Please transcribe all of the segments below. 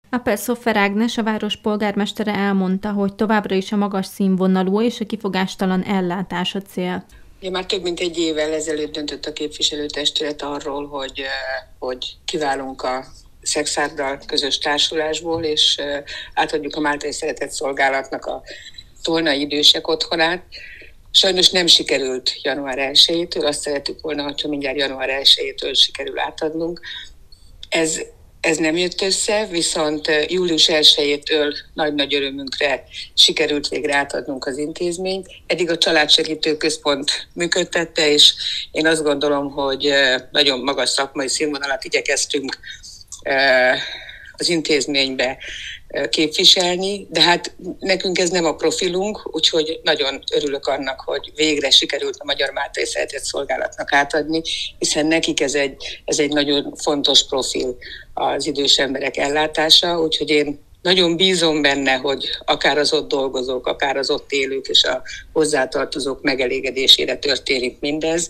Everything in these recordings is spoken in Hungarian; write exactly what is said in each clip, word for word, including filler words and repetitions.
Appel Szoffer Ágnes, a város polgármestere elmondta, hogy továbbra is a magas színvonalú és a kifogástalan ellátás a cél. Ugye már több mint egy évvel ezelőtt döntött a képviselőtestület arról, hogy, hogy kiválunk a Szexárddal közös társulásból, és átadjuk a Máltai Szeretett Szolgálatnak a Tolnai Idősek Otthonát. Sajnos nem sikerült január elsejétől, azt szerettük volna, hogyha mindjárt január elsejétől sikerül átadnunk. Ez, ez nem jött össze, viszont július elsejétől nagy-nagy örömünkre sikerült végre átadnunk az intézményt. Eddig a Családsegítő Központ működtette, és én azt gondolom, hogy nagyon magas szakmai színvonalat igyekeztünk az intézménybe képviselni, de hát nekünk ez nem a profilunk, úgyhogy nagyon örülök annak, hogy végre sikerült a Magyar Máltai Szeretett Szolgálatnak átadni, hiszen nekik ez egy, ez egy nagyon fontos profil az idős emberek ellátása, úgyhogy én nagyon bízom benne, hogy akár az ott dolgozók, akár az ott élők és a hozzátartozók megelégedésére történik mindez.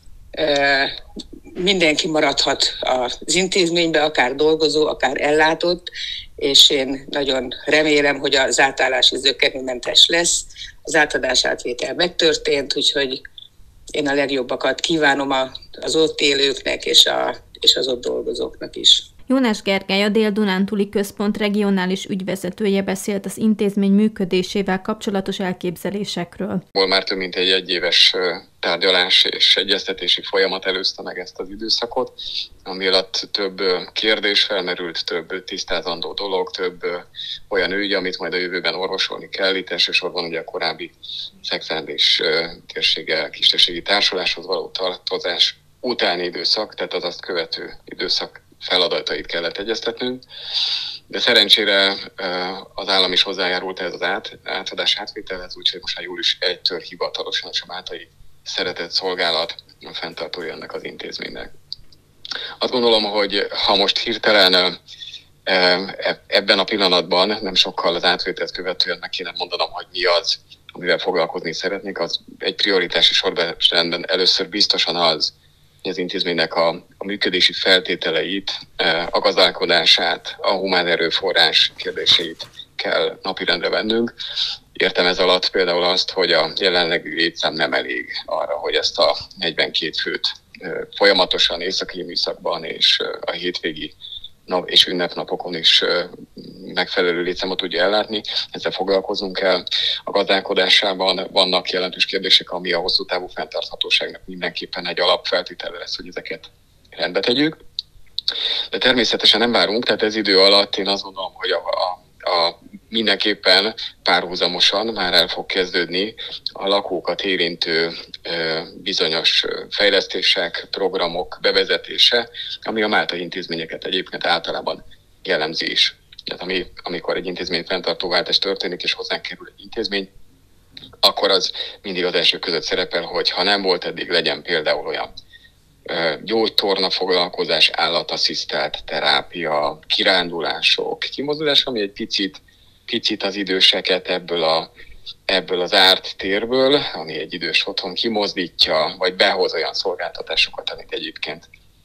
Mindenki maradhat az intézménybe, akár dolgozó, akár ellátott, és én nagyon remélem, hogy az átállás zökkenőmentes lesz. Az átadás átvétel megtörtént, úgyhogy én a legjobbakat kívánom az ott élőknek és, a, és az ott dolgozóknak is. Jónás Gergely, a Dél-Dunántúli Központ regionális ügyvezetője beszélt az intézmény működésével kapcsolatos elképzelésekről. Már több mint egy egyéves tárgyalás és egyeztetési folyamat előzte meg ezt az időszakot, ami alatt több kérdés felmerült, több tisztázandó dolog, több olyan ügy, amit majd a jövőben orvosolni kell. Itt elsősorban ugye a korábbi Szexárd és térsége kistérségi társuláshoz való tartozás utáni időszak, tehát az azt követő időszak feladatait kellett egyeztetnünk, de szerencsére az állam is hozzájárult ez az át, átadás átvételhez, úgyhogy most már július elsejétől hivatalosan a Máltai Szeretett Szolgálat a fenntartója ennek az intézménynek. Azt gondolom, hogy ha most hirtelen ebben a pillanatban, nem sokkal az átvételt követően meg kéne mondanom, hogy mi az, amivel foglalkozni szeretnék, az egy prioritási sorrendben először biztosan az, az intézménynek a, a működési feltételeit, a gazdálkodását, a humán erőforrás kérdéseit kell napirendre vennünk. Értem ez alatt például azt, hogy a jelenlegi létszám nem elég arra, hogy ezt a negyvenkét főt folyamatosan éjszakai műszakban és a hétvégi nap és ünnepnapokon is megfelelő létszámot tudja ellátni. Ezzel foglalkoznunk kell. A gazdálkodásában vannak jelentős kérdések, ami a hosszú távú fenntarthatóságnak mindenképpen egy alapfeltétele lesz, hogy ezeket rendbe tegyük. De természetesen nem várunk, tehát ez idő alatt én azt gondolom, hogy a, a, a mindenképpen párhuzamosan már el fog kezdődni a lakókat érintő e, bizonyos fejlesztések, programok bevezetése, ami a máltai intézményeket egyébként általában jellemzi is. Tehát ami, amikor egy intézmény fenntartóváltás történik, és hozzánk kerül egy intézmény, akkor az mindig az első között szerepel, hogy ha nem volt eddig, legyen például olyan gyógytorna foglalkozás, állatasszisztált terápia, kirándulások, kimozdulás, ami egy picit, picit az időseket ebből, a, ebből az árt térből, ami egy idős otthon kimozdítja, vagy behoz olyan szolgáltatásokat, amit egyébként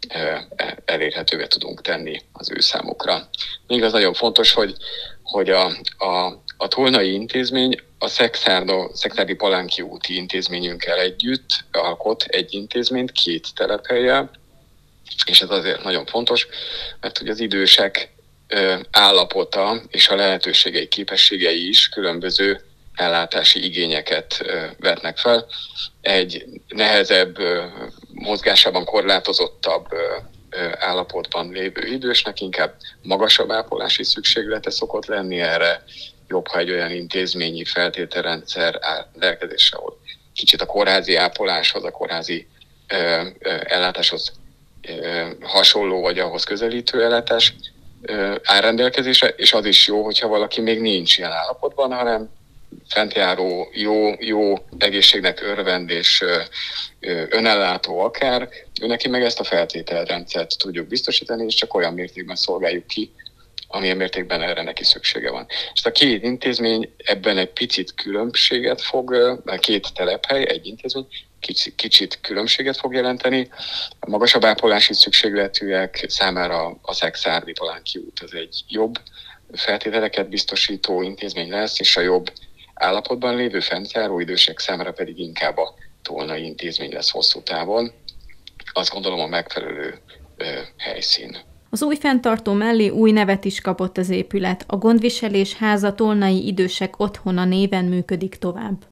elérhetővé tudunk tenni az ő számukra. Még az nagyon fontos, hogy, hogy a, a, a Tolnai intézmény a Szexárdi Palánki úti intézményünkkel együtt alkot egy intézményt két telephellyel, és ez azért nagyon fontos, mert hogy az idősek állapota és a lehetőségei, képességei is különböző ellátási igényeket vetnek fel. Egy nehezebb, mozgásában korlátozottabb állapotban lévő idősnek inkább magasabb ápolási szükséglete szokott lenni, erre jobb, ha egy olyan intézményi feltételrendszer áll rendelkezésre, ahol kicsit a kórházi ápoláshoz, a kórházi ö, ö, ellátáshoz ö, hasonló, vagy ahhoz közelítő ellátás ö, áll rendelkezésre, és az is jó, hogyha valaki még nincs ilyen állapotban, hanem fentjáró, jó, jó egészségnek örvend és ö, ö, önellátó akár, ő neki meg ezt a feltételrendszert tudjuk biztosítani, és csak olyan mértékben szolgáljuk ki, amilyen mértékben erre neki szüksége van. És a két intézmény ebben egy picit különbséget fog, a két telephely, egy intézmény kicsit, kicsit különbséget fog jelenteni. A magasabb ápolási szükségletűek számára a Szexárdi Palánki út az egy jobb feltételeket biztosító intézmény lesz, és a jobb állapotban lévő fentjáró idősek számára pedig inkább a Tolnai intézmény lesz hosszú távon. Azt gondolom a megfelelő ö, helyszín. Az új fenntartó mellé új nevet is kapott az épület. A Gondviselés háza Tolnai idősek otthona néven működik tovább.